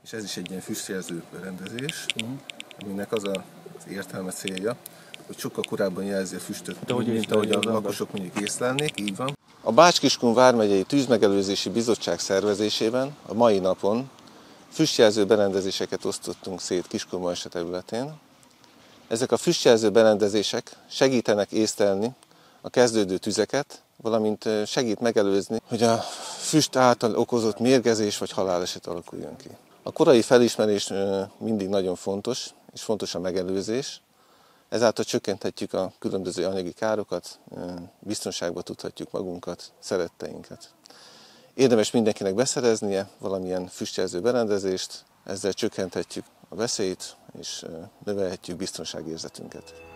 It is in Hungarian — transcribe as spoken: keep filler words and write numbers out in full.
és ez is egy ilyen füstjelző berendezés, uh-huh. aminek az a, az értelme célja, hogy sokkal korábban jelzi a füstöt, de mint, mint ahogy a lakosok mondjuk észlelnék, így van. A Bács-Kiskun Vármegyei Tűzmegelőzési Bizottság szervezésében a mai napon füstjelző berendezéseket osztottunk szét Kiskunmajsa területén. Ezek a füstjelző berendezések segítenek észlelni a kezdődő tüzeket, valamint segít megelőzni, hogy a füst által okozott mérgezés vagy haláleset alakuljon ki. A korai felismerés mindig nagyon fontos, és fontos a megelőzés. Ezáltal csökkenthetjük a különböző anyagi károkat, biztonságba tudhatjuk magunkat, szeretteinket. Érdemes mindenkinek beszereznie valamilyen füstjelző berendezést, ezzel csökkenthetjük a veszélyt, és növelhetjük biztonságérzetünket.